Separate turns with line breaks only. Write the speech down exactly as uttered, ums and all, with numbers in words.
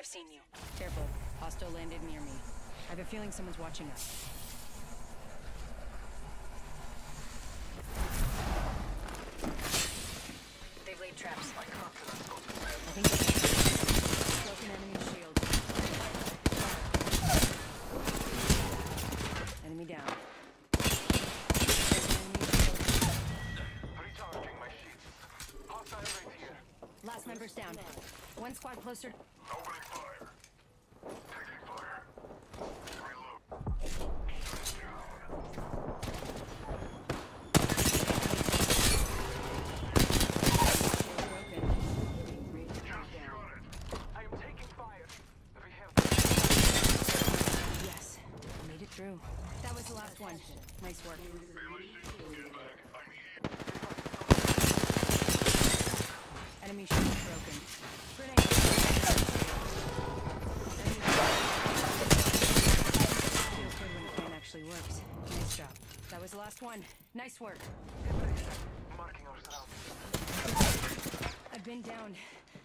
I've seen you.
Careful. Hostile landed near me. I have a feeling someone's watching us.
They've laid traps.
I think it's broken enemy shield. Enemy down.
Recharging my shields. Hostile right here.
Last member's down. One squad closer.
Opening fire. Taking fire. Reload. I am taking fire. We have.
Yes, made it through. That was the last one. Nice work.
Get back. I'm here.
Enemy shield broken. Grenade. Enemy feels good when the plan actually works. Nice job. That was the last one. Nice work.
Marking our surroundings.
I've been down.